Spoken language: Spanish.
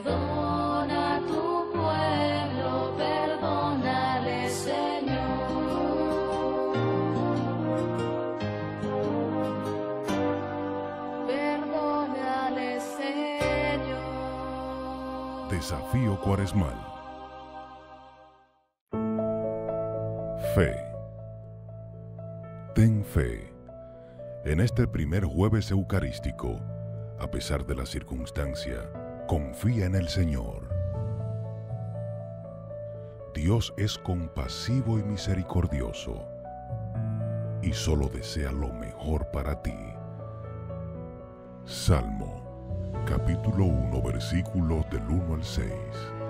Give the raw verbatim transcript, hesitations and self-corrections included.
Perdona a tu pueblo, perdónale, Señor. Perdónale, Señor. Desafío cuaresmal. Fe. Ten fe. En este primer jueves eucarístico, a pesar de la circunstancia, confía en el Señor. Dios es compasivo y misericordioso, y solo desea lo mejor para ti. Salmo, capítulo uno, versículos del uno al seis.